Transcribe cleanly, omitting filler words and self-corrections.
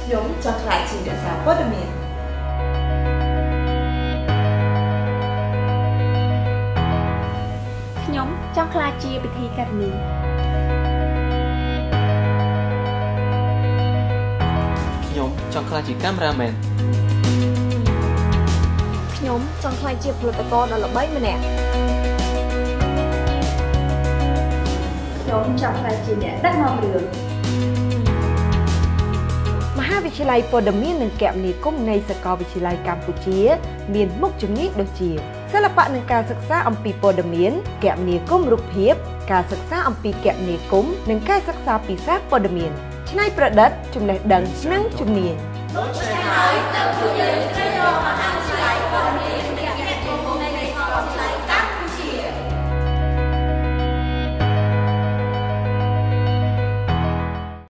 ខ្ញុំចង់ខ្លាចជាអ្នកសារព័ត៌មានខ្ញុំចង់ខ្លាចជាពិធីការនីខ្ញុំចង់ខ្លាចជាកាមេរ៉ាមែនខ្ញុំចង់ខ្លាចជាផលិតករដ៏ល្បីម្នាក់ខ្ញុំចង់ខ្លាចជាអ្នកដឹកនាំរឿងមហាវិទ្យាល័យព័ត៌មាននិងគមនាគមន៍នៃសាកលវិទ្យាល័យកម្ពុជាមានមុខជំនាញដូចជាសិល្បៈនិងការសិក្សាអំពីព័ត៌មានគមនាគមន៍រូបភាពការសិក្សាអំពីគមនាគមន៍និងការសិក្សាពីសារព័ត៌មានច្នៃប្រឌិតចំណេះដឹងនិងជំនាញដូច្នេះហើយតើពួកយើងត្រូវរកមហាវិទ្យាល័យព័ត៌មាន